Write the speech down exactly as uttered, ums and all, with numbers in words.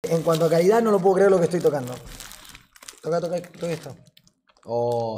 En cuanto a calidad, no lo puedo creer lo que estoy tocando. Toca, toca, toca esto. Oh.